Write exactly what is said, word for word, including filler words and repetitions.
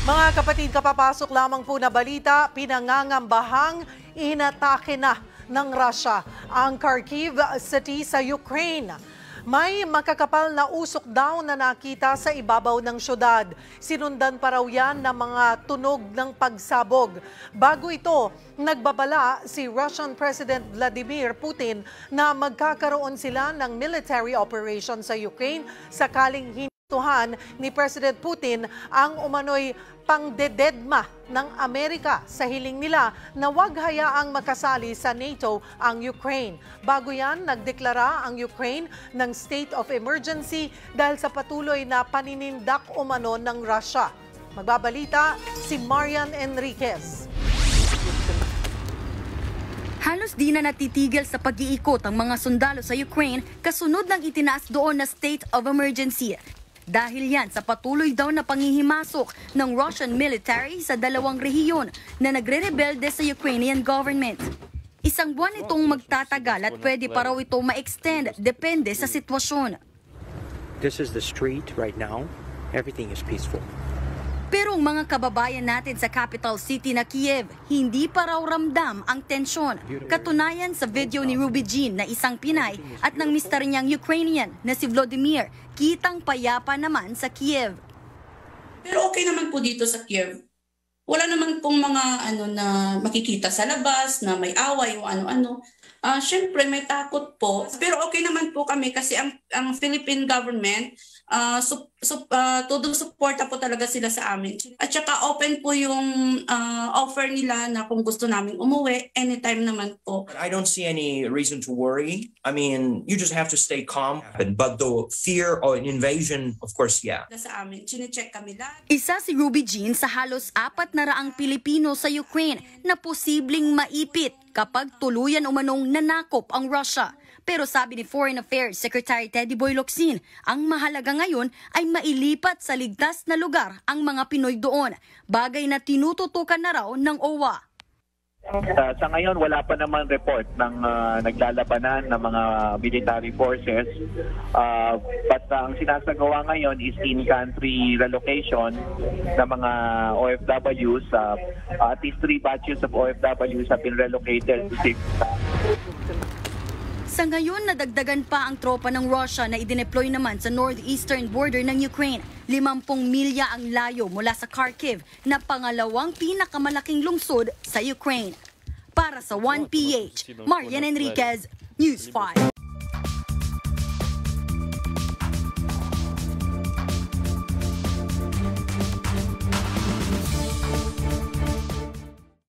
Mga kapatid, kapapasok lamang po na balita, pinangangambahang inatake na ng Russia ang Kharkiv City sa Ukraine. May makakapal na usok daw na nakita sa ibabaw ng syudad. Sinundan pa raw yan ng mga tunog ng pagsabog. Bago ito, nagbabala si Russian President Vladimir Putin na magkakaroon sila ng military operation sa Ukraine sakaling hindi ni President Putin ang umano'y pangdededma ng Amerika sa hiling nila na huwag hayaang makasali sa NATO ang Ukraine. Bago yan, nagdeklara ang Ukraine ng state of emergency dahil sa patuloy na paninindak umano ng Russia. Magbabalita si Marian Enriquez. Halos di na natitigil sa pag-iikot ang mga sundalo sa Ukraine kasunod ng itinaas doon na state of emergency. Dahil yan sa patuloy daw na panghihimasok ng Russian military sa dalawang rehiyon na nagre-rebelde sa Ukrainian government. Isang buwan itong magtatagal at pwede pa raw ito ma-extend depende sa sitwasyon. This is the street right now. Everything is peaceful. Pero ang mga kababayan natin sa capital city na Kiev, hindi pa raw ramdam ang tensyon. Katunayan sa video ni Ruby Jean na isang Pinay at ng mister niyang Ukrainian na si Volodymyr, kitang payapa naman sa Kiev. Pero okay naman po dito sa Kiev. Wala naman pong mga ano na makikita sa labas na may away o ano-ano. Uh, Siyempre may takot po. Pero okay naman po kami kasi ang, ang Philippine government, uh, sup, sup, uh, todo suporta po talaga sila sa amin. At saka open po yung uh, offer nila na kung gusto namin umuwi, anytime naman po. I don't see any reason to worry. I mean, you just have to stay calm. But the fear or invasion, of course, yeah. Sa amin, chine-check kami lahat. Isa si Ruby Jean sa halos apat na raang Pilipino sa Ukraine na posibleng maipit kapag tuluyan umanong nanakop ang Russia. Pero sabi ni Foreign Affairs Secretary Teddy Boy Locsin, ang mahalaga ngayon ay mailipat sa ligtas na lugar ang mga Pinoy doon, bagay na tinututukan na raw ng O W A. Uh, sa ngayon, wala pa naman report ng uh, naglalabanan ng mga military forces. Uh, but uh, ang sinasagawa ngayon is in-country relocation ng mga O F Ws. Uh, at least three batches of O F Ws have been relocated to six. Sa ngayon, nadagdagan pa ang tropa ng Russia na idineploy naman sa northeastern border ng Ukraine. Limampung milya ang layo mula sa Kharkiv na pangalawang pinakamalaking lungsod sa Ukraine. Para sa one P H, Marian Enriquez, News five.